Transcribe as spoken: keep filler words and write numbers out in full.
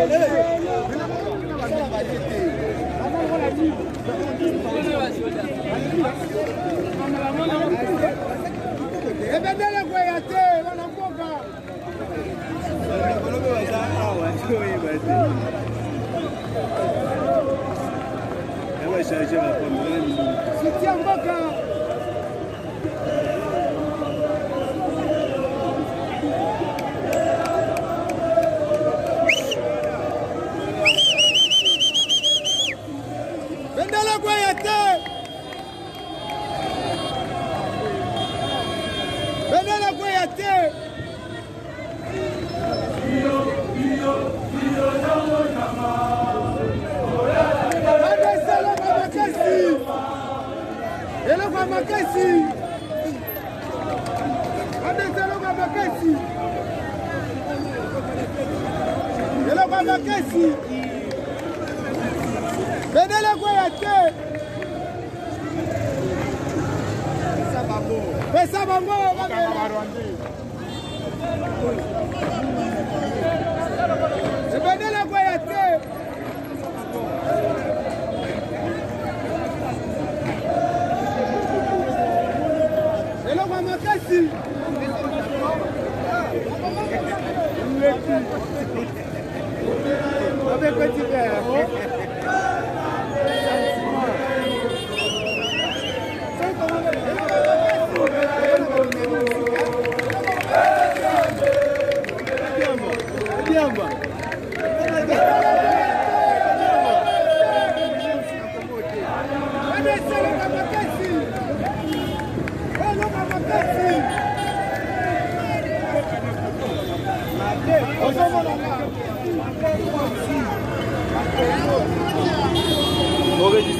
Ebendele kwa yate wanapoka. Wanapoka wazao wachoi basi. Ewa shaje hapo mbele. Sitia mboka. Bendele kwa yate. Bendele kwa yate. Ele kwa makesi. Adeselo kwa makesi. Ele kwa makesi. Bendele kwa yate. Pesa bango. Pesa bango. Bendele kwa yate. Ele kwa makesi. Abe petit père. Diamba. Adeselo kwa makesi. Ele kwa makesi. Osomo na.